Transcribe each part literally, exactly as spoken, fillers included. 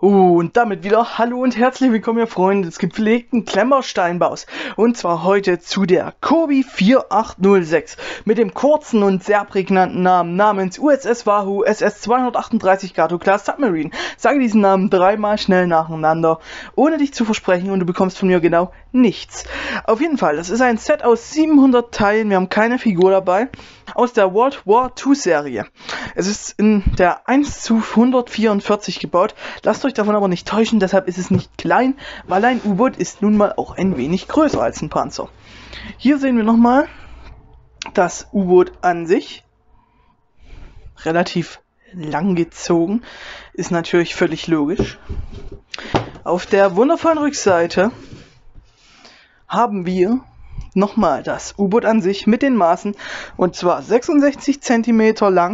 Uh, und damit wieder Hallo und herzlich willkommen, ihr Freunde des gepflegten Klemmbausteinbaus. Und zwar heute zu der Kobi vier acht null sechs mit dem kurzen und sehr prägnanten Namen namens U S S Wahoo S S zweihundertachtunddreißig Gato Class Submarine. Sage diesen Namen dreimal schnell nacheinander, ohne dich zu versprechen, und du bekommst von mir genau nichts. Auf jeden Fall, das ist ein Set aus siebenhundert Teilen, wir haben keine Figur dabei, aus der World War zwei Serie. Es ist in der eins zu hundertvierundvierzig gebaut. Lasst euch davon aber nicht täuschen, deshalb ist es nicht klein, weil ein U-Boot ist nun mal auch ein wenig größer als ein Panzer. Hier sehen wir nochmal das U-Boot an sich. Relativ lang gezogen, ist natürlich völlig logisch. Auf der wundervollen Rückseite haben wir nochmal das U-Boot an sich mit den Maßen, und zwar sechsundsechzig Zentimeter lang.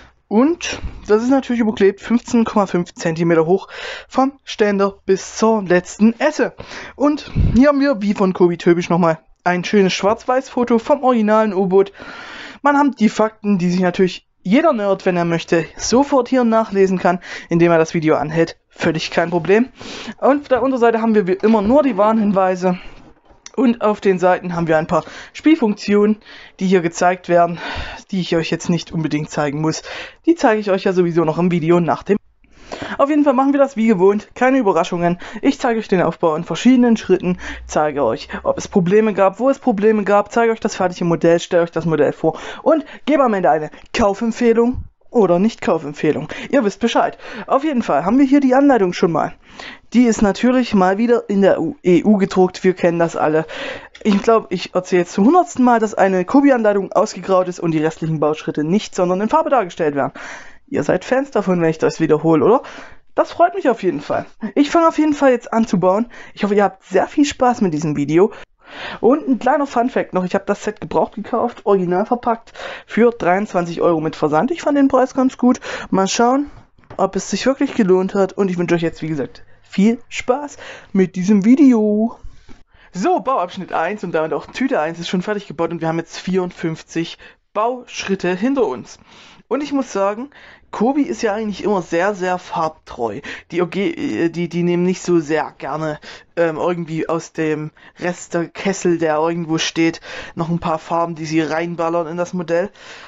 Und das ist natürlich überklebt, fünfzehn Komma fünf Zentimeter hoch vom Ständer bis zur letzten Esse. Und hier haben wir, wie von Kobi typisch, nochmal ein schönes Schwarz-Weiß-Foto vom originalen U-Boot. Man hat die Fakten, die sich natürlich jeder Nerd, wenn er möchte, sofort hier nachlesen kann, indem er das Video anhält. Völlig kein Problem. Und auf der Unterseite haben wir wie immer nur die Warnhinweise. Und auf den Seiten haben wir ein paar Spielfunktionen, die hier gezeigt werden, die ich euch jetzt nicht unbedingt zeigen muss. Die zeige ich euch ja sowieso noch im Video nach dem. Auf jeden Fall machen wir das wie gewohnt, keine Überraschungen. Ich zeige euch den Aufbau in verschiedenen Schritten, zeige euch, ob es Probleme gab, wo es Probleme gab, zeige euch das fertige Modell, stelle euch das Modell vor und gebe am Ende eine Kaufempfehlung oder Nicht-Kaufempfehlung. Ihr wisst Bescheid. Auf jeden Fall haben wir hier die Anleitung schon mal. Die ist natürlich mal wieder in der E U gedruckt, wir kennen das alle. Ich glaube, ich erzähle jetzt zum hundertsten Mal, dass eine Kobi-Anleitung ausgegraut ist und die restlichen Bauschritte nicht, sondern in Farbe dargestellt werden. Ihr seid Fans davon, wenn ich das wiederhole, oder? Das freut mich auf jeden Fall. Ich fange auf jeden Fall jetzt an zu bauen. Ich hoffe, ihr habt sehr viel Spaß mit diesem Video. Und ein kleiner Funfact noch, ich habe das Set gebraucht gekauft, original verpackt, für dreiundzwanzig Euro mit Versand. Ich fand den Preis ganz gut. Mal schauen, ob es sich wirklich gelohnt hat. Und ich wünsche euch jetzt, wie gesagt, viel Spaß mit diesem Video. So, Bauabschnitt eins und damit auch Tüte eins ist schon fertig gebaut und wir haben jetzt vierundfünfzig Bauschritte hinter uns. Und ich muss sagen, Kobi ist ja eigentlich immer sehr, sehr farbtreu. Die, okay, die, die nehmen nicht so sehr gerne ähm, irgendwie aus dem Rest der Kessel, der irgendwo steht, noch ein paar Farben, die sie reinballern in das Modell.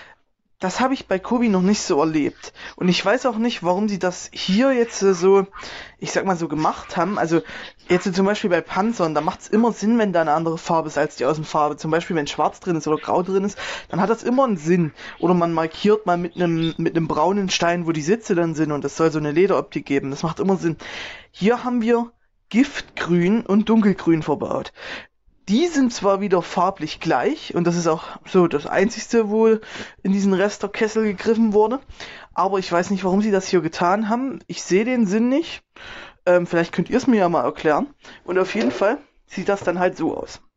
Das habe ich bei Kobi noch nicht so erlebt. Und ich weiß auch nicht, warum sie das hier jetzt so, ich sag mal so gemacht haben. Also jetzt zum Beispiel bei Panzern, da macht es immer Sinn, wenn da eine andere Farbe ist als die Außenfarbe. Zum Beispiel, wenn schwarz drin ist oder grau drin ist, dann hat das immer einen Sinn. Oder man markiert mal mit einem mit einem braunen Stein, wo die Sitze dann sind, und das soll so eine Lederoptik geben. Das macht immer Sinn. Hier haben wir Giftgrün und Dunkelgrün verbaut. Die sind zwar wieder farblich gleich, und das ist auch so das Einzigste, wo in diesen Resterkessel gegriffen wurde, aber ich weiß nicht, warum sie das hier getan haben. Ich sehe den Sinn nicht. Ähm, vielleicht könnt ihr es mir ja mal erklären. Und auf jeden Fall sieht das dann halt so aus.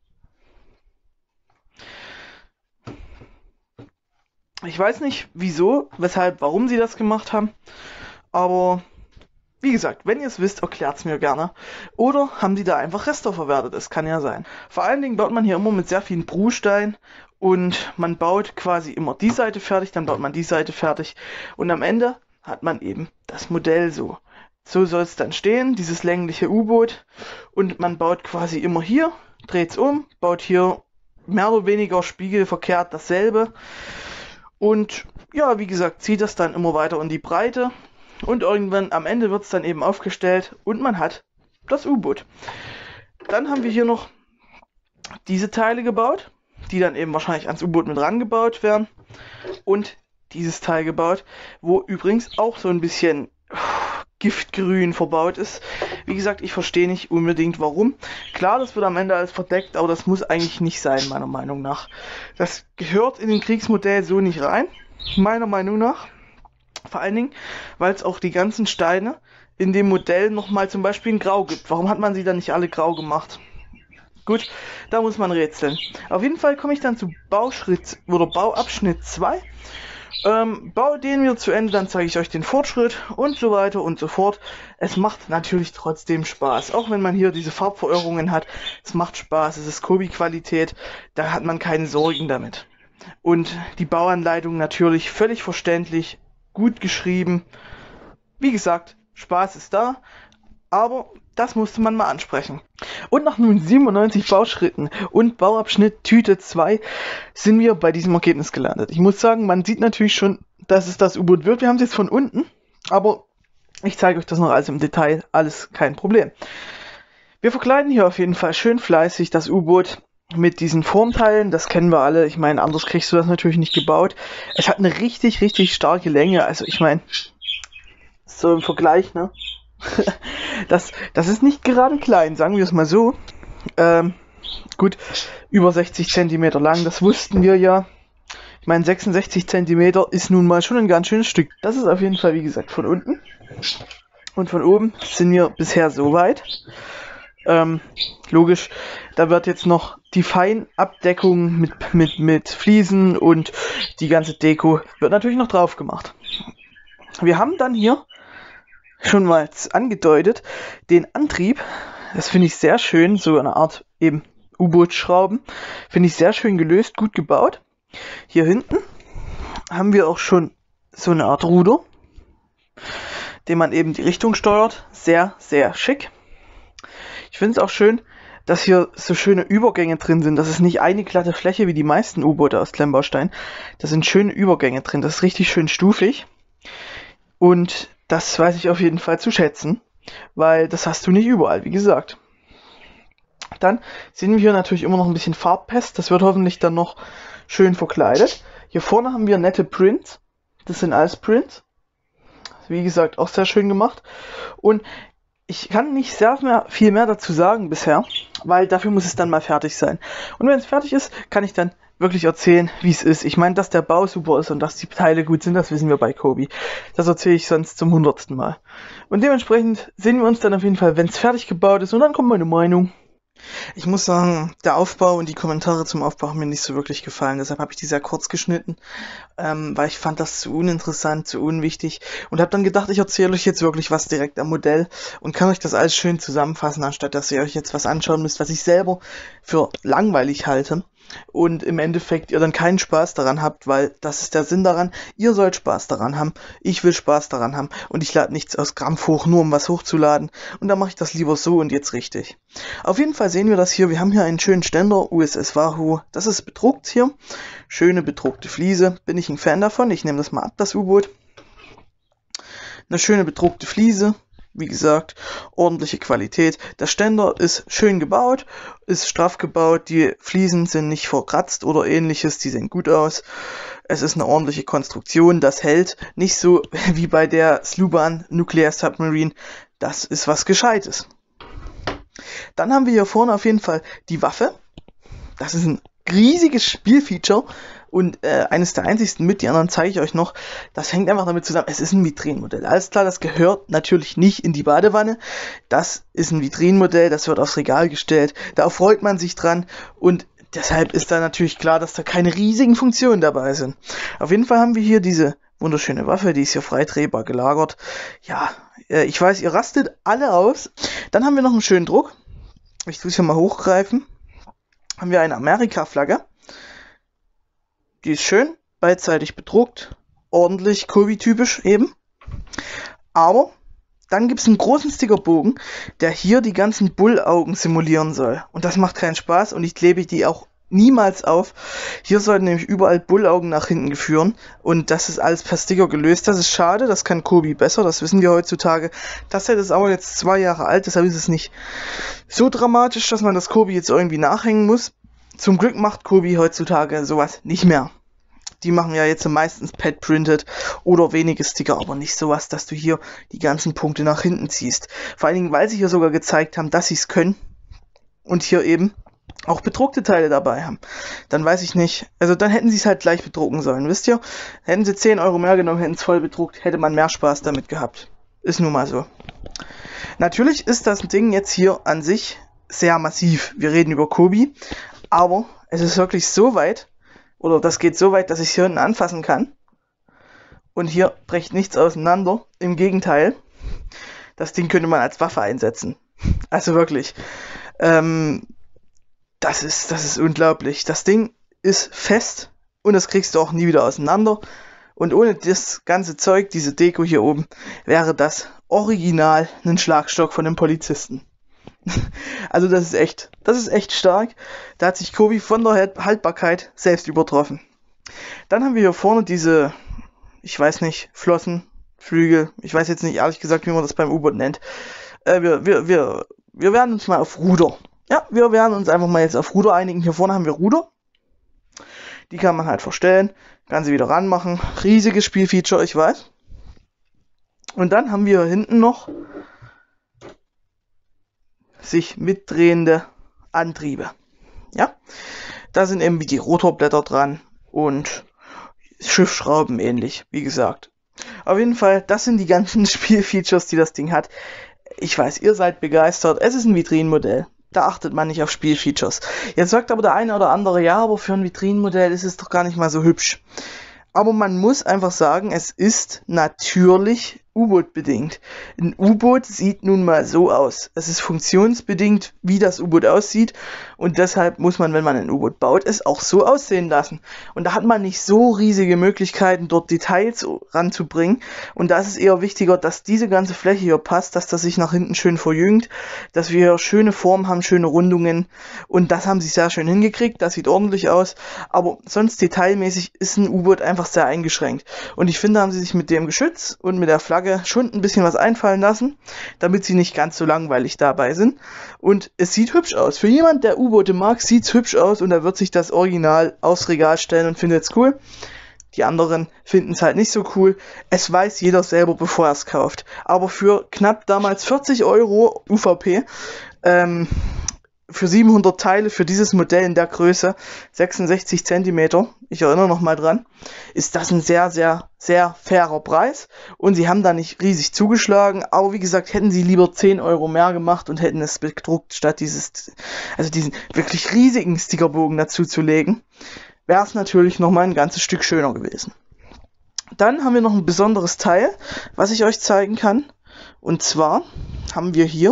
Ich weiß nicht, wieso, weshalb, warum sie das gemacht haben, aber wie gesagt, wenn ihr es wisst, erklärt es mir gerne. Oder haben die da einfach Rester verwertet? Das kann ja sein. Vor allen Dingen baut man hier immer mit sehr vielen Bruchstein und man baut quasi immer die Seite fertig, dann baut man die Seite fertig und am Ende hat man eben das Modell so. So soll es dann stehen, dieses längliche U-Boot, und man baut quasi immer hier, dreht es um, baut hier mehr oder weniger spiegelverkehrt dasselbe und ja, wie gesagt, zieht das dann immer weiter in die Breite. Und irgendwann am Ende wird es dann eben aufgestellt und man hat das U-Boot. Dann haben wir hier noch diese Teile gebaut, die dann eben wahrscheinlich ans U-Boot mit rangebaut werden. Und dieses Teil gebaut, wo übrigens auch so ein bisschen Giftgrün verbaut ist. Wie gesagt, ich verstehe nicht unbedingt warum. Klar, das wird am Ende alles verdeckt, aber das muss eigentlich nicht sein, meiner Meinung nach. Das gehört in den Kriegsmodell so nicht rein, meiner Meinung nach. Vor allen Dingen, weil es auch die ganzen Steine in dem Modell nochmal zum Beispiel in Grau gibt. Warum hat man sie dann nicht alle grau gemacht? Gut, da muss man rätseln. Auf jeden Fall komme ich dann zu Bauschritt oder Bauabschnitt zwei. Ähm, bau den wir zu Ende, dann zeige ich euch den Fortschritt und so weiter und so fort. Es macht natürlich trotzdem Spaß, auch wenn man hier diese Farbverirrungen hat. Es macht Spaß, es ist Kobi-Qualität, da hat man keine Sorgen damit. Und die Bauanleitung natürlich völlig verständlich, gut geschrieben. Wie gesagt, Spaß ist da, aber das musste man mal ansprechen. Und nach nun siebenundneunzig Bauschritten und Bauabschnitt Tüte zwei sind wir bei diesem Ergebnis gelandet. Ich muss sagen, man sieht natürlich schon, dass es das U-Boot wird. Wir haben es jetzt von unten, aber ich zeige euch das noch alles im Detail, alles kein Problem. Wir verkleiden hier auf jeden Fall schön fleißig das U-Boot mit diesen Formteilen, das kennen wir alle. Ich meine, anders kriegst du das natürlich nicht gebaut. Es hat eine richtig, richtig starke Länge. Also ich meine, so im Vergleich, ne? Das, das ist nicht gerade klein, sagen wir es mal so. Ähm, gut, über sechzig Zentimeter lang, das wussten wir ja. Ich meine, sechsundsechzig Zentimeter ist nun mal schon ein ganz schönes Stück. Das ist auf jeden Fall, wie gesagt, von unten. Und von oben sind wir bisher so weit. Ähm, logisch, da wird jetzt noch die Feinabdeckung mit, mit, mit Fliesen und die ganze Deko wird natürlich noch drauf gemacht. Wir haben dann hier schon mal angedeutet den Antrieb. Das finde ich sehr schön, so eine Art eben U-Boot-Schrauben. Finde ich sehr schön gelöst, gut gebaut. Hier hinten haben wir auch schon so eine Art Ruder, den man eben die Richtung steuert. Sehr, sehr schick. Ich finde es auch schön, dass hier so schöne Übergänge drin sind. Das ist nicht eine glatte Fläche wie die meisten U-Boote aus Klemmbaustein. Da sind schöne Übergänge drin. Das ist richtig schön stufig. Und das weiß ich auf jeden Fall zu schätzen, weil das hast du nicht überall, wie gesagt. Dann sehen wir hier natürlich immer noch ein bisschen Farbpest. Das wird hoffentlich dann noch schön verkleidet. Hier vorne haben wir nette Prints. Das sind alles Prints. Wie gesagt, auch sehr schön gemacht. Und ich kann nicht sehr mehr, viel mehr dazu sagen bisher, weil dafür muss es dann mal fertig sein. Und wenn es fertig ist, kann ich dann wirklich erzählen, wie es ist. Ich meine, dass der Bau super ist und dass die Teile gut sind, das wissen wir bei Kobi. Das erzähle ich sonst zum hundertsten Mal. Und dementsprechend sehen wir uns dann auf jeden Fall, wenn es fertig gebaut ist, und dann kommt meine Meinung. Ich muss sagen, der Aufbau und die Kommentare zum Aufbau haben mir nicht so wirklich gefallen. Deshalb habe ich die sehr kurz geschnitten, ähm, weil ich fand das zu uninteressant, zu unwichtig. Und habe dann gedacht, ich erzähle euch jetzt wirklich was direkt am Modell und kann euch das alles schön zusammenfassen, anstatt dass ihr euch jetzt was anschauen müsst, was ich selber für langweilig halte. Und im Endeffekt ihr dann keinen Spaß daran habt, weil das ist der Sinn daran. Ihr sollt Spaß daran haben, ich will Spaß daran haben und ich lade nichts aus Krampf hoch, nur um was hochzuladen. Und dann mache ich das lieber so und jetzt richtig. Auf jeden Fall sehen wir das hier. Wir haben hier einen schönen Ständer, U S S Wahoo. Das ist bedruckt hier. Schöne bedruckte Fliese. Bin ich ein Fan davon. Ich nehme das mal ab, das U-Boot. Eine schöne bedruckte Fliese. Wie gesagt, ordentliche Qualität. Der Ständer ist schön gebaut, ist straff gebaut, die Fliesen sind nicht verkratzt oder ähnliches, die sehen gut aus. Es ist eine ordentliche Konstruktion, das hält. Nicht so wie bei der Sluban Nuclear Submarine, das ist was Gescheites. Dann haben wir hier vorne auf jeden Fall die Waffe. Das ist ein riesiges Spielfeature und äh, eines der einzigsten mit, die anderen zeige ich euch noch. Das hängt einfach damit zusammen, es ist ein Vitrinenmodell. Alles klar, das gehört natürlich nicht in die Badewanne. Das ist ein Vitrinenmodell, das wird aufs Regal gestellt. Da erfreut man sich dran und deshalb ist da natürlich klar, dass da keine riesigen Funktionen dabei sind. Auf jeden Fall haben wir hier diese wunderschöne Waffe, die ist hier frei drehbar gelagert. Ja, äh, ich weiß, ihr rastet alle aus. Dann haben wir noch einen schönen Druck. Ich tue es hier mal hochgreifen. Haben wir eine Amerika-Flagge. Die ist schön, beidseitig bedruckt, ordentlich, Kobi-typisch eben. Aber dann gibt es einen großen Stickerbogen, der hier die ganzen Bullaugen simulieren soll. Und das macht keinen Spaß und ich klebe die auch niemals auf. Hier sollten nämlich überall Bullaugen nach hinten geführen und das ist alles per Sticker gelöst. Das ist schade, das kann Kobi besser, das wissen wir heutzutage. Das Set ist aber jetzt zwei Jahre alt, deshalb ist es nicht so dramatisch, dass man das Kobi jetzt irgendwie nachhängen muss. Zum Glück macht Kobi heutzutage sowas nicht mehr. Die machen ja jetzt meistens pad-printed oder wenige Sticker, aber nicht sowas, dass du hier die ganzen Punkte nach hinten ziehst. Vor allen Dingen, weil sie hier sogar gezeigt haben, dass sie es können und hier eben auch bedruckte Teile dabei haben. Dann weiß ich nicht, also dann hätten sie es halt gleich bedrucken sollen, wisst ihr? Hätten sie zehn Euro mehr genommen, hätten es voll bedruckt, hätte man mehr Spaß damit gehabt. Ist nun mal so. Natürlich ist das Ding jetzt hier an sich sehr massiv. Wir reden über Kobi, aber es ist wirklich so weit, oder das geht so weit, dass ich es hier hinten anfassen kann. Und hier bricht nichts auseinander. Im Gegenteil, das Ding könnte man als Waffe einsetzen. Also wirklich, ähm, das ist, das ist unglaublich. Das Ding ist fest und das kriegst du auch nie wieder auseinander. Und ohne das ganze Zeug, diese Deko hier oben, wäre das original ein Schlagstock von einem Polizisten. Also das ist echt, das ist echt stark. Da hat sich Kobi von der Haltbarkeit selbst übertroffen. Dann haben wir hier vorne diese, ich weiß nicht, Flossen, Flügel. Ich weiß jetzt nicht ehrlich gesagt, wie man das beim U-Boot nennt. Äh, wir, wir, wir, wir werden uns mal auf Ruder. Ja, wir werden uns einfach mal jetzt auf Ruder einigen. Hier vorne haben wir Ruder. Die kann man halt verstellen. Kann sie wieder ranmachen. Riesiges Spielfeature, ich weiß. Und dann haben wir hinten noch sich mitdrehende Antriebe. Ja, da sind eben wie die Rotorblätter dran und Schiffsschrauben ähnlich, wie gesagt. Auf jeden Fall, das sind die ganzen Spielfeatures, die das Ding hat. Ich weiß, ihr seid begeistert. Es ist ein Vitrinenmodell. Da achtet man nicht auf Spielfeatures. Jetzt sagt aber der eine oder andere, ja, aber für ein Vitrinenmodell ist es doch gar nicht mal so hübsch. Aber man muss einfach sagen, es ist natürlich U-Boot bedingt. Ein U-Boot sieht nun mal so aus. Es ist funktionsbedingt, wie das U-Boot aussieht. Und deshalb muss man, wenn man ein U-Boot baut, es auch so aussehen lassen. Und da hat man nicht so riesige Möglichkeiten, dort Details ranzubringen. Und da ist es eher wichtiger, dass diese ganze Fläche hier passt, dass das sich nach hinten schön verjüngt, dass wir schöne Formen haben, schöne Rundungen. Und das haben sie sehr schön hingekriegt. Das sieht ordentlich aus. Aber sonst detailmäßig ist ein U-Boot einfach sehr eingeschränkt. Und ich finde, haben sie sich mit dem Geschütz und mit der Flagge schon ein bisschen was einfallen lassen, damit sie nicht ganz so langweilig dabei sind. Und es sieht hübsch aus. Für jemand, der U-Boote mag, sieht es hübsch aus und er wird sich das Original aufs Regal stellen und findet es cool. Die anderen finden es halt nicht so cool. Es weiß jeder selber, bevor er es kauft. Aber für knapp damals vierzig Euro U V P, ähm, für siebenhundert Teile, für dieses Modell in der Größe, sechsundsechzig Zentimeter, ich erinnere noch mal dran, ist das ein sehr, sehr, sehr fairer Preis. Und sie haben da nicht riesig zugeschlagen, aber wie gesagt, hätten sie lieber zehn Euro mehr gemacht und hätten es bedruckt, statt dieses, also diesen wirklich riesigen Stickerbogen dazu zu legen, wäre es natürlich noch mal ein ganzes Stück schöner gewesen. Dann haben wir noch ein besonderes Teil, was ich euch zeigen kann. Und zwar haben wir hier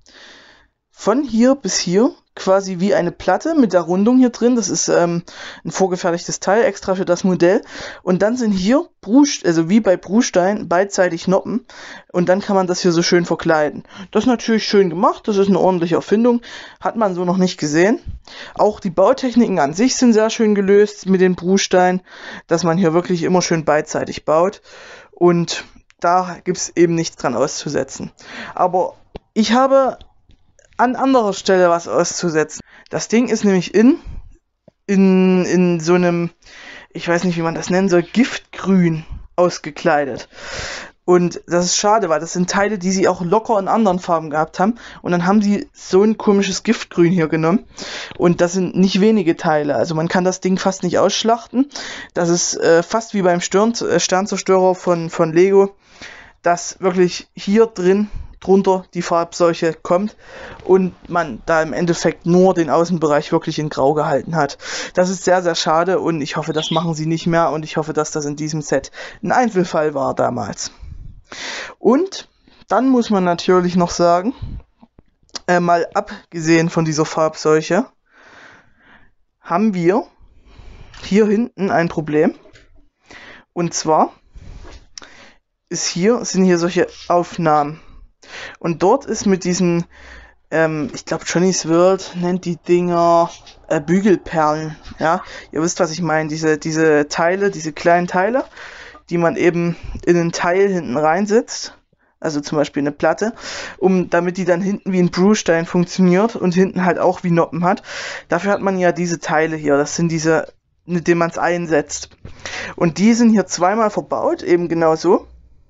von hier bis hier quasi wie eine Platte mit der Rundung hier drin. Das ist ähm, ein vorgefertigtes Teil extra für das Modell. Und dann sind hier, Bruch, also wie bei Bruchstein, beidseitig Noppen. Und dann kann man das hier so schön verkleiden. Das ist natürlich schön gemacht. Das ist eine ordentliche Erfindung. Hat man so noch nicht gesehen. Auch die Bautechniken an sich sind sehr schön gelöst mit den Bruchsteinen, dass man hier wirklich immer schön beidseitig baut. Und da gibt es eben nichts dran auszusetzen. Aber ich habe an anderer Stelle was auszusetzen. Das Ding ist nämlich in, in, in so einem, ich weiß nicht, wie man das nennen soll, Giftgrün ausgekleidet. Und das ist schade, weil das sind Teile, die sie auch locker in anderen Farben gehabt haben. Und dann haben sie so ein komisches Giftgrün hier genommen. Und das sind nicht wenige Teile. Also man kann das Ding fast nicht ausschlachten. Das ist äh, fast wie beim Stern, äh, Sternzerstörer von, von Lego, dass wirklich hier drin drunter die Farbseuche kommt und man da im Endeffekt nur den Außenbereich wirklich in Grau gehalten hat. Das ist sehr, sehr schade und ich hoffe, das machen sie nicht mehr und ich hoffe, dass das in diesem Set ein Einzelfall war damals. Und dann muss man natürlich noch sagen, äh, mal abgesehen von dieser Farbseuche, haben wir hier hinten ein Problem. Und zwar ist hier, sind hier solche Aufnahmen. Und dort ist mit diesen, ähm, ich glaube Johnny's World nennt die Dinger äh, Bügelperlen. Ja, ihr wisst, was ich meine. Diese, diese Teile, diese kleinen Teile, die man eben in einen Teil hinten reinsetzt. Also zum Beispiel eine Platte, um, damit die dann hinten wie ein Bruchstein funktioniert und hinten halt auch wie Noppen hat. Dafür hat man ja diese Teile hier. Das sind diese, mit denen man es einsetzt. Und die sind hier zweimal verbaut, eben genau so.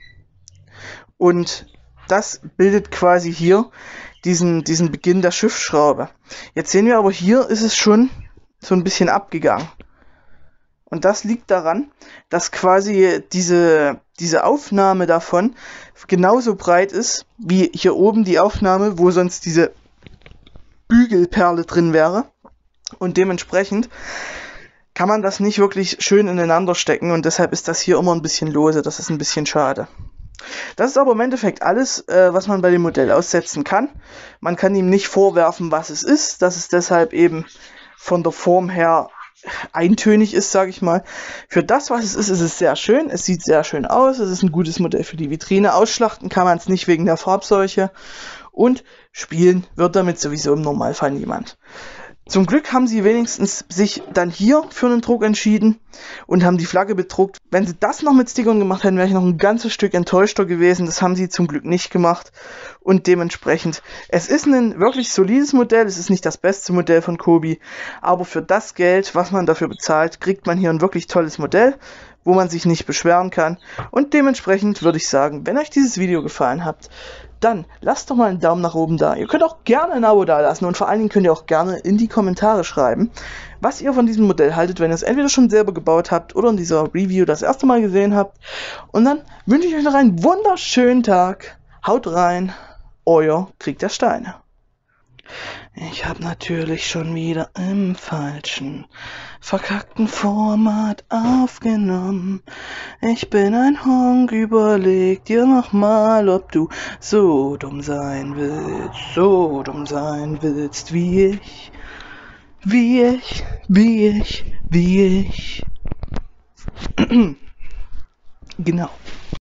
Und das bildet quasi hier diesen, diesen Beginn der Schiffsschraube. Jetzt sehen wir aber, hier ist es schon so ein bisschen abgegangen. Und das liegt daran, dass quasi diese, diese Aufnahme davon genauso breit ist, wie hier oben die Aufnahme, wo sonst diese Bügelperle drin wäre. Und dementsprechend kann man das nicht wirklich schön ineinander stecken und deshalb ist das hier immer ein bisschen lose. Das ist ein bisschen schade. Das ist aber im Endeffekt alles, äh, was man bei dem Modell aussetzen kann. Man kann ihm nicht vorwerfen, was es ist. Das ist deshalb eben von der Form her eintönig ist, sage ich mal. Für das, was es ist, ist es sehr schön. Es sieht sehr schön aus. Es ist ein gutes Modell für die Vitrine. Ausschlachten kann man es nicht wegen der Farbseuche. Und spielen wird damit sowieso im Normalfall niemand. Zum Glück haben sie wenigstens sich dann hier für einen Druck entschieden und haben die Flagge bedruckt. Wenn sie das noch mit Stickern gemacht hätten, wäre ich noch ein ganzes Stück enttäuschter gewesen. Das haben sie zum Glück nicht gemacht. Und dementsprechend, es ist ein wirklich solides Modell. Es ist nicht das beste Modell von Kobi. Aber für das Geld, was man dafür bezahlt, kriegt man hier ein wirklich tolles Modell, wo man sich nicht beschweren kann. Und dementsprechend würde ich sagen, wenn euch dieses Video gefallen hat, dann lasst doch mal einen Daumen nach oben da. Ihr könnt auch gerne ein Abo da lassen und vor allen Dingen könnt ihr auch gerne in die Kommentare schreiben, was ihr von diesem Modell haltet, wenn ihr es entweder schon selber gebaut habt oder in dieser Review das erste Mal gesehen habt. Und dann wünsche ich euch noch einen wunderschönen Tag. Haut rein, euer Krieg der Steine. Ich hab natürlich schon wieder im falschen, verkackten Format aufgenommen. Ich bin ein Honk, überleg dir nochmal, ob du so dumm sein willst, so dumm sein willst wie ich, wie ich, wie ich, wie ich. Genau.